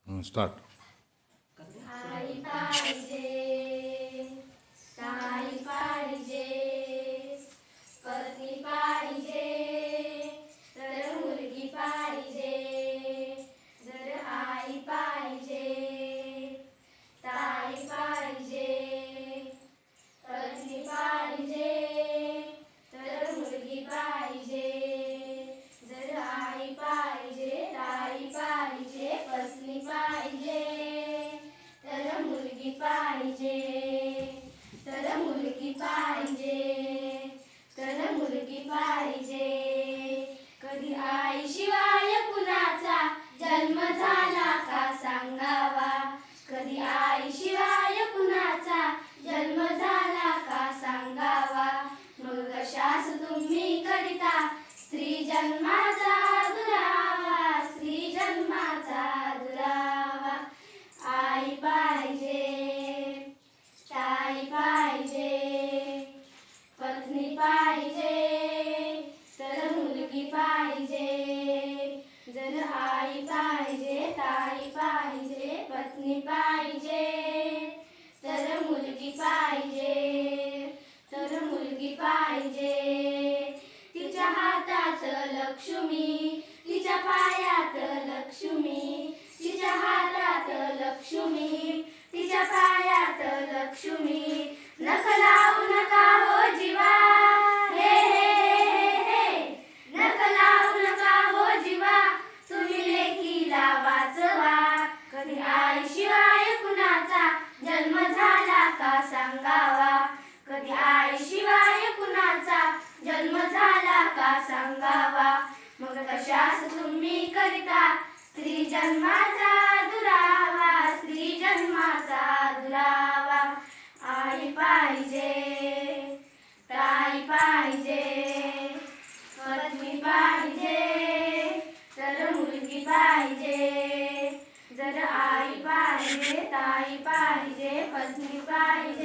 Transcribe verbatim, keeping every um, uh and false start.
Start. आई पाहिजे, ताई पाहिजे, पत्नी पाहिजे, तर मुलगी पाहिजे. जर आई पाहिजे, ताई पाहिजे, पत्नी पाहिजे, तर मुलगी पाहिजे. जर आई पाहिजे, ताई पाहिजे, पत्नी पाहिजे, तर मुलगी पाहिजे. तर मुलगी पाहिजे, तर मुलगी पाहिजे. कधी आई शिवाय कुणाचा जन्म झाला का सांगावा. कधी आई शिवाय कुणाचा जन्म झाला का सांगावा. मग कशास तुम्ही करिता स्त्री जन्माचा दुरावा. स्त्री जन्माचा दुरावा. आई पाहिजे, ताई पाहिजे, पत्नी पाहिजे, तर मुलगी पाहिजे. जर आई पाहिजे, ताई पाहिजे, पत्नी पाहिजे, तर मुलगी पाहिजे. तर मुलगी पाहिजे. तिच्या हातात लक्ष्मी, तिच्या पायात लक्ष्मी, तिच्या हातात लक्ष्मी, तिच्या पायात लक्ष्मी. नख लावू नका हो जीवा, हे हे हे. नख लावू नका हो जीवा, तुम्ही लेकीला वाचवा. कधी आई शिवाय कुणाचा जन्म झाला का सांगावा. कधी आई शिवाय कुणाचा जन्म झाला का सांगावा. मग कशास तुम्ही करिता स्त्री जन्माचा दुरावा. स्त्री जन्माचा दुरावा. आई पाहिजे, ताई पाहिजे, पत्नी पाहिजे, तर मुलगी पाहिजे. जर आई पाहिजे, ताई पाहिजे, पत्नी पाहिजे,